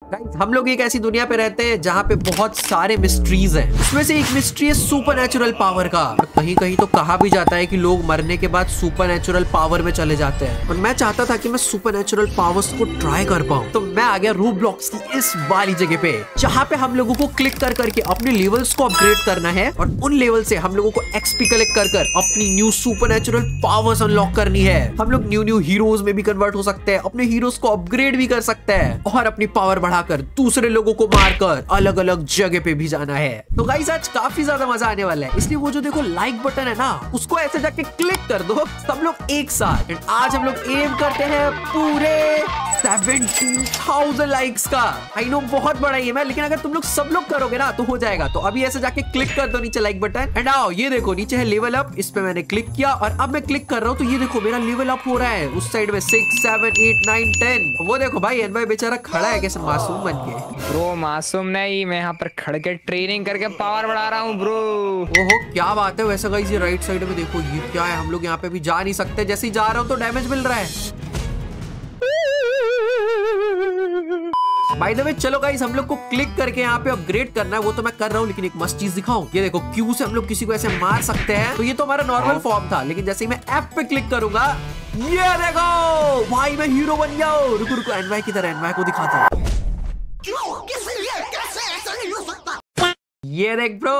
Guys हम लोग एक ऐसी दुनिया पे रहते हैं जहाँ पे बहुत सारे मिस्ट्रीज हैं। उसमें से एक मिस्ट्री है सुपरनैचुरल पावर का। और कहीं कहीं तो कहा भी जाता है कि लोग मरने के बाद सुपरनैचुरल पावर में चले जाते हैं। और मैं चाहता था कि मैं सुपरनैचुरल पावर्स को ट्राई कर पाऊँ, तो मैं आ गया रोब्लॉक्स की इस वाली जगह पे, जहाँ पे हम लोगों को क्लिक कर करके अपने लेवल्स को अपग्रेड करना है और उन लेवल से हम लोगों को एक्सपी कलेक्ट कर कर अपनी न्यू सुपरनैचुरल पावर्स अनलॉक करनी है। हम लोग न्यू हीरोज में भी कन्वर्ट हो सकते हैं, अपने हीरोज को अपग्रेड भी कर सकते हैं और अपनी पावर बढ़ाकर दूसरे लोगों को मारकर अलग अलग जगह पे भी जाना है। तो गाइस आज काफी ज्यादा मजा आने वाला है, इसलिए वो जो देखो लाइक बटन है ना, उसको ऐसे जाके क्लिक कर दो सब लोग एक साथ। आज हम लोग एम करते हैं पूरे 17,000 लाइक्स का। आई नो बहुत बड़ा एम है, लेकिन अगर तुम लोग सब लोग करोगे ना तो हो जाएगा। तो अभी ऐसे जाके क्लिक कर दो नीचे लाइक बटन एंड आओ ये देखो नीचे है लेवल अप, इस पे मैंने क्लिक किया और अब मैं क्लिक कर रहा हूँ तो ये देखो मेरा लेवल अप हो रहा है। उस साइड में 6, 7, 8, 9, 10 वो देखो भाई एनवाई बेचारा खड़ा है कैसे मासूम बन के। ब्रो मासूम नहीं, मैं यहाँ पर खड़ के ट्रेनिंग करके पावर बढ़ा रहा हूँ ब्रो। ओहो क्या बात है। वैसे गाइस ये राइट साइड में देखो ये क्या है, हम लोग यहाँ पे भी जा नहीं सकते, जैसे ही जा रहा हूँ तो डैमेज मिल रहा है। बाय द वे चलो गाइस हम लोग को क्लिक करके यहाँ पे अपग्रेड करना है, वो तो मैं कर रहा हूँ, लेकिन एक मस्त चीज दिखाऊं। ये देखो क्यू से हम लोग किसी को ऐसे मार सकते हैं। तो ये तो हमारा नॉर्मल फॉर्म था, लेकिन जैसे ही मैं एफ पे क्लिक करूंगा ये देखो भाई मैं हीरो बन गया। रुको रुको एनवाई की तरह एनवाई को दिखाता हूँ। ये देख ब्रो,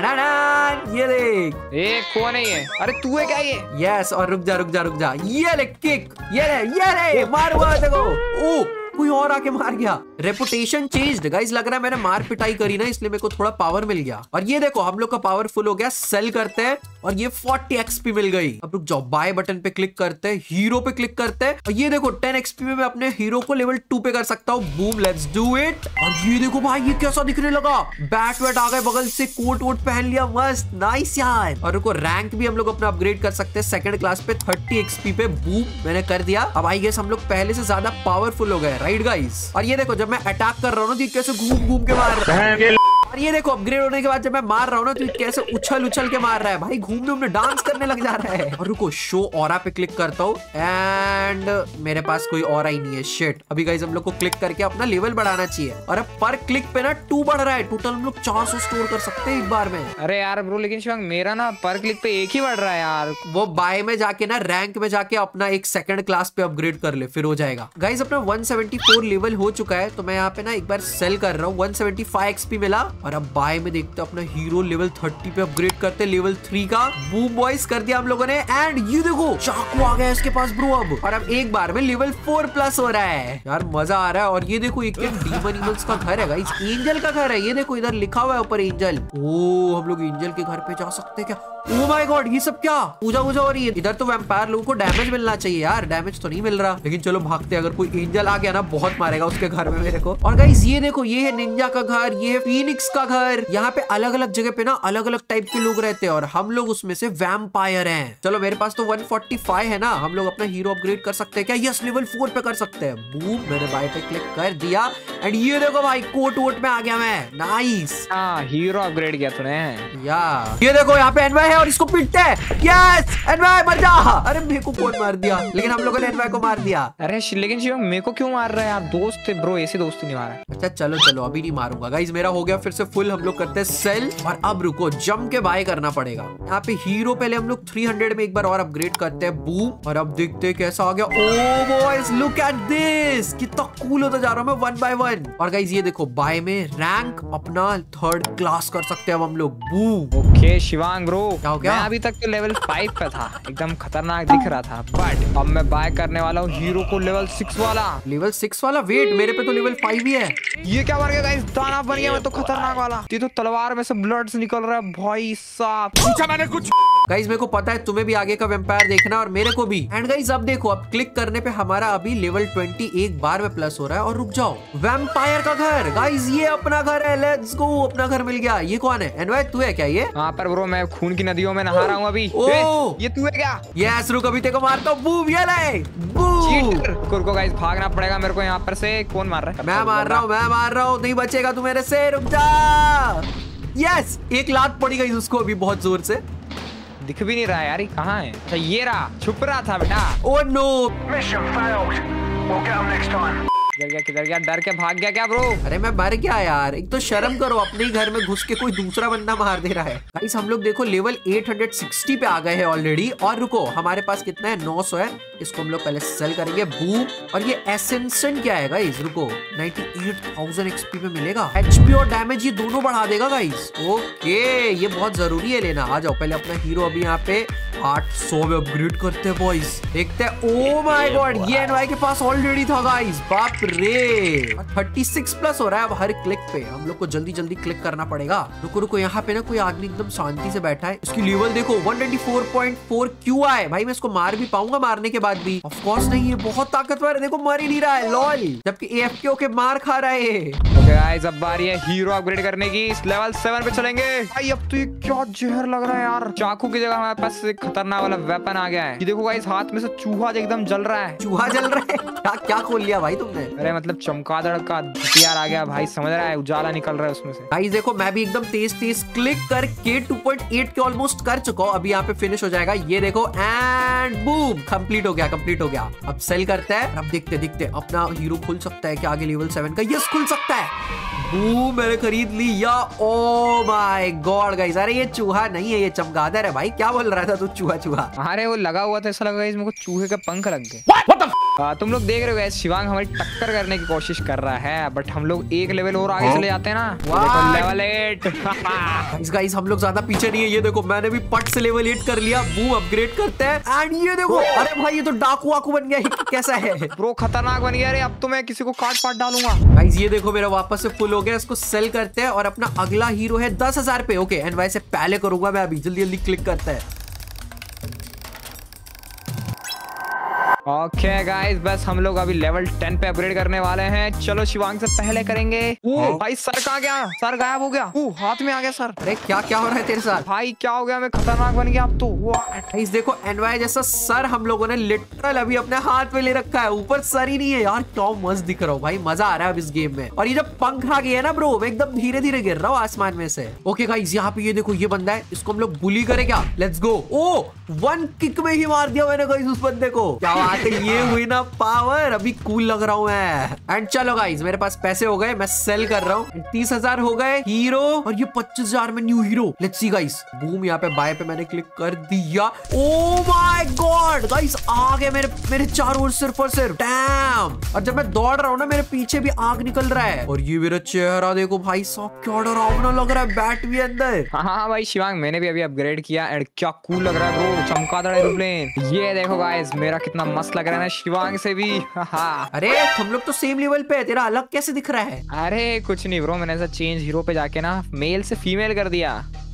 ये देख। कौन है ये? अरे तू है क्या ये? यस और रुक जा ये ले किक, ये ले मार हुआ देखो। ओ कोई और आके मार गया। रेपुटेशन चेंज्ड गाइस, लग रहा है मैंने मार पिटाई करी ना, इसलिए मेरे को थोड़ा पावर मिल गया। और ये देखो हम लोग का पावर फुल हो गया। सेल करते हैं और ये 40 एक्सपी मिल गई। अब रुक जाओ, बाय बटन पे क्लिक करते हैं, हीरो पे क्लिक करते हैं और ये देखो 10 एक्सपी में मैं अपने हीरो को लेवल 2 पे कर सकता हूँ। Boom let's do it. और ये देखो भाई ये कैसा दिखने लगा, बैट वैट आ गए बगल से, कोट वोट पहन लिया, मस्त नाइस यार। और रुको रैंक भी हम लोग अपना अपग्रेड कर सकते हैं सेकंड क्लास पे 30 एक्सपी पे। बूम मैंने कर दिया। अब आई गेस हम लोग पहले से ज्यादा पावरफुल हो गए, राइट गाइस। और ये देखो जब मैं अटैक कर रहा हूँ ना तो कैसे घूम घूम के मार रहा है। और ये देखो अपग्रेड होने के बाद जब मैं मार रहा हूँ ना तो कैसे उछल उछल के मार रहा है भाई, घूमने घूमने डांस करने लग जा रहा है। और रुको शो ऑरा पे क्लिक करता हूँ एंड मेरे पास कोई ऑरा ही नहीं है। शिट। अभी गाइस हम लोग को क्लिक करके अपना लेवल बढ़ाना चाहिए। और अब पर क्लिक पे ना 2 बढ़ रहा है, टोटल हम लोग 400 स्टोर कर सकते हैं एक बार में। अरे यार ब्रो लेकिन शिवांग मेरा ना पर क्लिक पे 1 ही बढ़ रहा है यार। वो बाय में जाके ना रैंक में जाके अपना एक सेकंड क्लास पे अपग्रेड कर ले, फिर हो जाएगा। गाइस अपना 174 लेवल हो चुका है, तो मैं यहाँ पे ना एक बार सेल कर रहा हूँ। 175 एक्सपी मिला और अब बाय में देखते अपना हीरो लेवल 30 पे अपग्रेड करते लेवल 3 का। बूम बॉयज कर दिया हम लोगों ने एंड ये देखो चाकू आ गया इसके पास ब्रो अब। और अब एक बार में लेवल 4 प्लस हो रहा है यार, मजा आ रहा है। और ये देखो एक डीमन ईगल्स का घर है गाइस, एंजल का घर है। ये देखो इधर लिखा हुआ है ऊपर एंजल। ओ हम लोग एंजल के घर पे जा सकते हैं क्या? ओ माय गॉड ये सब क्या पूजा वूजा हो रही है इधर। तो वैम्पायर लोगों को डैमेज मिलना चाहिए यार, डैमेज तो नहीं मिल रहा, लेकिन चलो भागते। अगर कोई एंजल आ गया ना बहुत मारेगा उसके घर में मेरे को। और गाइस ये देखो ये है निंजा का घर, ये है फीनिक्स का घर। यहाँ पे अलग अलग जगह पे ना अलग अलग टाइप के लोग रहते हैं और हम लोग उसमें से वैम्पायर हैं। चलो मेरे पास तो 145 है ना, हम लोग अपना हीरो अपग्रेड कर सकते हैं क्या? यस लेवल 4 पे कर सकते हैं। बूम मैंने बाय पे क्लिक कर दिया एंड ये देखो भाई कोट वोट में आ गया मैं, नाइस। हाँ हीरो अपग्रेड किया तूने या ये देखो यहाँ पे एनवाई है और इसको पीटते हैं। यस एनवाई मर जा। अरे मेरे को कौन मार दिया, लेकिन हम लोगों ने एनवाई को मार दिया। अरे लेकिन शिवम मेरे को क्यों मार रहा है यार? दोस्त थे ब्रो, ऐसी दोस्ती नहीं मारा। अच्छा चलो चलो अभी नहीं मारूंगा गाइस, मेरा हो गया फिर से फुल। हम लोग करते हैं सेल और अब रुको जम के बाय करना पड़ेगा। यहाँ पे हीरो पहले हम लोग 300 में एक बार और अपग्रेड करते हैं। बूम और अब देखते हैं कैसा आ गया। Oh boys look at this, कितना कूल होता जा रहा हूँ मैं 1 by 1। और गाइस ये देखो बाय में रैंक अपना 3rd क्लास कर सकते हैं अब हम लोग। बूम ओके शिवांग ब्रो क्या हो गया? मैं अभी तक तो लेवल 5 पे था, एकदम खतरनाक दिख रहा था, बट अब मैं बाय करने वाला हूँ हीरो को लेवल 6 वाला। लेवल 6 वाला? वेट मेरे पे तो लेवल 5 ही है। ये क्या बन गया गाइस? दानव बन गया मैं तो, खतरनाक वाला। ये तो तलवार में से ब्लड निकल रहा है भाई साहब। पूछा मैंने कुछ? गाइस मेरे को पता है तुम्हें भी आगे का वैम्पायर देखना और मेरे को भी। एंड गाइस अब देखो अब क्लिक करने पे हमारा अभी लेवल 20 एक बार में प्लस हो रहा है। और रुक जाओ वैम्पायर का घर गाइस, ये अपना घर है, लेट्स गो अपना घर मिल गया। ये कौन है? एनवाई तू है क्या ये? हाँ पर ब्रो मैं खून की नदियों में नहा रहा हूँ अभी। ये तू है क्या? यस रुक अभी तेको मारता हूँ। बूम ये ले बूम। रुको गाइस भागना पड़ेगा मेरे को यहाँ पर से। कौन मार रहा है? मैं मार रहा हूँ, नहीं बचेगा तू मेरे से, रुक जा। यस एक लात पड़ी गई उसको अभी बहुत जोर से। दिख भी नहीं रहा यार, ये कहाँ है? अच्छा ये रहा, छुप रहा था बेटा। Oh no mission failed, we'll get them next time। किधर गया? डर के भाग गया क्या ब्रो? अरे मैं मर गया यार, एक तो शर्म करो, अपने ही घर में घुस के कोई दूसरा बंदा मार दे रहा है। गाइस हम लोग देखो लेवल 860 पे आ गए हैं ऑलरेडी। और रुको, हमारे पास कितना है? 900 है। इसको हम लोग पहले सेल करेंगे। बूम। और ये एसेंशन क्या है गाइस? रुको, 98,000 एक्सपी पे मिलेगा। एचपी और डैमेज ये दोनों बढ़ा देगा गाइस। ओके, ये बहुत जरूरी है लेना। आ जाओ, पहले अपना हीरो अभी यहाँ पे 800 में अपग्रेड करते हैं बॉयज। देखते हैं। ओ माय गॉड, ये एनवाई के पास ऑलरेडी था गाइस। बाप रे, 36 प्लस हो रहा है अब हर क्लिक पे। हम लोग को जल्दी जल्दी क्लिक करना पड़ेगा। रुको रुको, यहाँ पे ना कोई आदमी एकदम शांति से बैठा है। इसकी लेवल देखो 194.4 क्यों आए भाई? मैं इसको मार भी पाऊंगा मारने के बाद भी? ऑफ कोर्स नहीं, ये बहुत ताकतवर है। देखो मर ही नहीं रहा है, लॉल। जबकि AFK के मार खा रहा है। ओके गाइस, अब बारी है हीरो अपग्रेड करने की। इस लेवल 7 पे चलेंगे भाई। अब तो ये क्या जहर लग रहा है यार। चाकू की जगह हमारे पास एक खतरनाक वाला वेपन आ गया है। ये देखो गाइस, हाथ में से चूहा एकदम जल रहा है। चूहा जल रहा है? क्या क्या खोल लिया भाई तुमने? अरे मतलब चमगादड़ का हथियार आ गया भाई, समझ रहा है? उजाला निकल रहा है उसमें से। गाइस देखो, मैं भी एकदम तेज तेज क्लिक करके 2.8 के ऑलमोस्ट कर चुका हूँ। अभी यहाँ पे फिनिश हो जाएगा। ये देखो, एंड बूम, कंप्लीट हो गया, कंप्लीट हो गया। अब सेल करते हैं। अब देखते अपना हीरो खुल सकता है क्या आगे लेवल 7 का? यस, खुल सकता है। बूम, मैंने खरीद लिया। ओ माय गॉड गाइस, अरे ये चूहा नहीं है, ये चमगादड़ है भाई। क्या बोल रहा था तू? चूहा चूहा? अरे वो लगा हुआ था, ऐसा लगा इसमें को चूहे के पंख लग गए। तुम लोग देख रहे हो शिवांग हमारी टक्कर करने की कोशिश कर रहा है, बट हम लोग एक लेवल और आगे चले जाते हैं ना। लेवल 8। गाइस हम लोग ज्यादा पीछे नहीं है। ये देखो, मैंने भी पट से लेवल 8 कर लिया। बूम, अपग्रेड करते हैं। एंड ये देखो, अरे भाई ये तो डाकू वाकू बन गया। कैसा है ब्रो? खतरनाक बन गया। अरे अब तो मैं किसी को काट पाट डालूंगा। गाइस ये देखो, मेरा वापस से फुल हो गया। इसको सेल करते हैं। और अपना अगला हीरो है 10,000 पे। ओके, एनवाई से पहले करूंगा मैं अभी। जल्दी जल्दी क्लिक करते हैं। ओके गाइस, बस हम लोग अभी लेवल 10 पे अपग्रेड करने वाले हैं। चलो शिवांग से पहले करेंगे। भाई सर कहाँ गया? सर गायब हो गया। हाथ में आ गया सर। अरे क्या क्या हो रहा है तेरे साथ? भाई क्या हो गया? मैं खतरनाक बन गया अब तो। गाइस देखो, एनवाई जैसा सर हम लोगों ने लिटरल अभी अपने हाथ में ले रखा है। ऊपर सर ही नहीं है यार। क्या मस्त दिख रहा हूँ भाई, मजा आ रहा है अब इस गेम में। और ये जो पंख आ गया है ना ब्रो, मैं एकदम धीरे धीरे गिर रहा हूँ आसमान में से। ओके गाइस, यहाँ पे ये देखो, ये बंदा है। इसको हम लोग बुली करें क्या? Let's go. ओ, 1 किक में ही मार दिया मैंने गाइस उस बंदे को। क्या बात है, ये हुई ना पावर। अभी कूल लग रहा हूँ मैं। एंड चलो गाइस, मेरे पास पैसे हो गए, मैं सेल कर रहा हूँ। 30,000 हो गए हीरो, और ये 25,000 में new hero. Let's see guys. Boom, यहाँ पे बाय पे मैंने क्लिक कर दिया। ओ माय गॉड गाइस, आ गए मेरे चारों ओर सिर्फ और सिर्फ। डैम। और जब मैं दौड़ रहा हूँ ना, मेरे पीछे भी आग निकल रहा है। और ये मेरा चेहरा देखो भाई साहब, क्या डरावना लग रहा है। बैट भी अंदर। हाँ भाई शिवांग, मैंने भी अभी अपग्रेड किया। एंड क्या कूल लग रहा है ब्रो, चमगादड़ एरोप्लेन। ये देखो गाइस, मेरा कितना मस्त लग रहा है ना शिवांग से भी। अरे हम लोग तो सेम लेवल पे है, तेरा अलग कैसे दिख रहा है? अरे कुछ नहीं ब्रो, मैंने ऐसा चेंज हीरो पे जाके ना मेल से फीमेल कर दिया।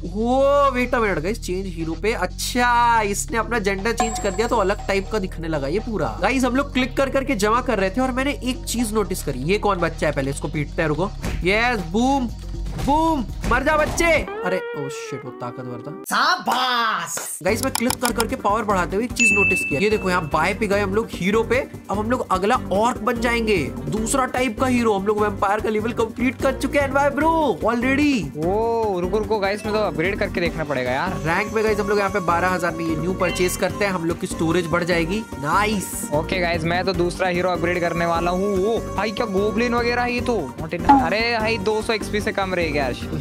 वो wait a minute guys, change hero पे। अच्छा, इसने अपना जेंडर चेंज कर दिया तो अलग टाइप का दिखने लगा ये पूरा। गाइस हम लोग क्लिक कर करके जमा कर रहे थे, और मैंने एक चीज नोटिस करी। ये कौन बच्चा है? पहले इसको पीटते हैं। रुको। यस, बूम बूम, मर जा बच्चे। अरे ओ शिट, वो ताकतवर था। शाबाश। गाइस मैं क्लिक कर करके पावर बढ़ाते हुए एक चीज नोटिस किया। ये देखो, यहाँ बाय पे गए हम लोग हीरो पे। अब हम लोग अगला ऑर्क बन जाएंगे, दूसरा टाइप का हीरो। हम लोग वैम्पायर का लेवल कंप्लीट कर चुके हैं भाई ब्रो ऑलरेडी। ओ रुको रुको गाइस, में तो अपग्रेड करके देखना पड़ेगा यार। रैंक में गाइस हम लोग यहाँ पे 12,000 में ये न्यू परचेज करते हैं। हम लोग की स्टोरेज बढ़ जाएगी। नाइस। ओके गाइस, मैं तो दूसरा हीरो अपग्रेड करने वाला हूँ। ओ भाई क्या गोब्लिन वगैरह ये तो। अरे भाई 200 XP से कम रहेगा।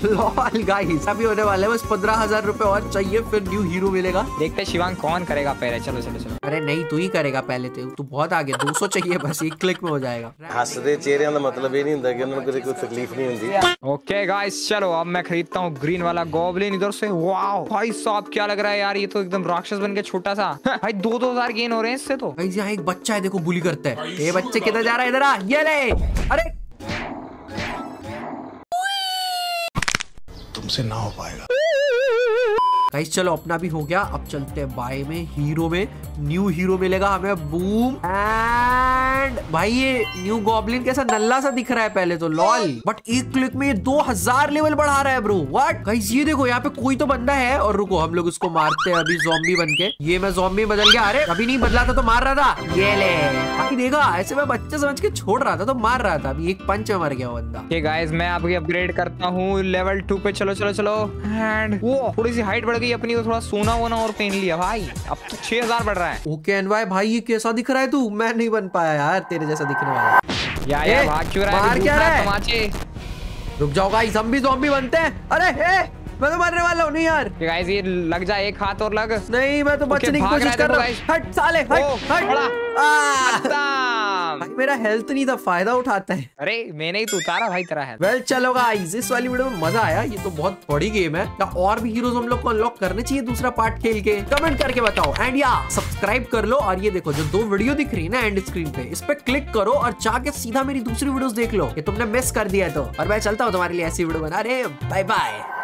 लॉल गाइस, अभी होने वाले बस 15,000 रुपए और चाहिए, फिर न्यू हीरो मिलेगा। देखते शिवांग कौन करेगा पहले। चलो चलो चलो। अरे नहीं, तू ही करेगा पहले। तू बहुत आगे। 200 चाहिए बस, एक क्लिक में हो जाएगा। हसदे चेहरिਆਂ ਦਾ मतलब ये नहीं ਹੁੰਦਾ कि उन्होंने कोई तकलीफ नहीं होती। ओके गाइस, चलो अब मैं खरीदता हूँ ग्रीन वाला गोब्लिन इधर से। वाओ भाई साहब, क्या लग रहा है यार, ये तो एकदम राक्षस बन के छोटा सा। भाई 2,000 गेन हो रहे हैं इससे तो। गाइस यहाँ एक बच्चा है, देखो बुली करता है। ये बच्चे किधर जा रहा है? इधर आ, ये ले। अरे तुमसे ना हो पाएगा। गाइस चलो, अपना भी हो गया। अब चलते हैं बाय में, हीरो में। न्यू हीरो मिलेगा हमें। बूम। एंड भाई ये न्यू गॉब्लिन कैसा नल्ला सा दिख रहा है पहले तो, लॉल। बट एक क्लिक में ये 2,000 लेवल बढ़ा रहा है ब्रो। व्हाट गाइस, ये देखो यहाँ पे कोई तो बंदा है। और रुको, हम लोग उसको मारते हैं अभी ज़ॉम्बी बन के। ये मैं ज़ॉम्बी बदल गया। अरे अभी नहीं बदला था तो मार रहा था। ये ले, बाकी देखा ऐसे मैं बच्चे समझ के छोड़ रहा था तो मार रहा था। अभी एक पंच में मर गया वो बंदा। ओके गाइस, मैं अभी अपग्रेड करता हूँ लेवल 2 पे। चलो चलो चलो। एंड वो थोड़ी सी हाइट बढ़ गई अपनी, थोड़ा सोना वोना और पहन लिया भाई। अब तो 6,000 बढ़ रहा है। ओके एनवाई भाई, ये कैसा दिख रहा है तू? मैं नहीं बन पाया यार तेरे जैसा दिखने वाला। या भाग क्यों रहा है? मार क्या रहा है? तमाचे। रुक जाओ गाइस, हम भी ज़ॉम्बी बनते हैं। अरे मैं तो मरने वाला हूँ। नहीं यार गाइस ये लग जा, एक हाथ और लग। नहीं, मैं तो बचने की कोशिश कर रहा हूँ। हट साले, हट हट। भाई मेरा हेल्थ नहीं था, फायदा उठाता है। अरे मैंने ही तो उतारा भाई तेरा हेल्थ। वेल चलो गाइस, इस वाली वीडियो में मजा आया। ये तो बहुत बड़ी गेम है। क्या और भी हीरोज हम लोग को अनलॉक करने चाहिए दूसरा पार्ट खेल के? कमेंट करके बताओ। एंड या सब्सक्राइब कर लो। और ये देखो जो 2 वीडियो दिख रही है ना एंड स्क्रीन पे, इस पे क्लिक करो और जाके सीधा मेरी दूसरी वीडियोस देख लो, ये तुमने मिस कर दिया तो। और मैं चलता हूँ तुम्हारे लिए ऐसी वीडियो बना। अरे बाय बाय।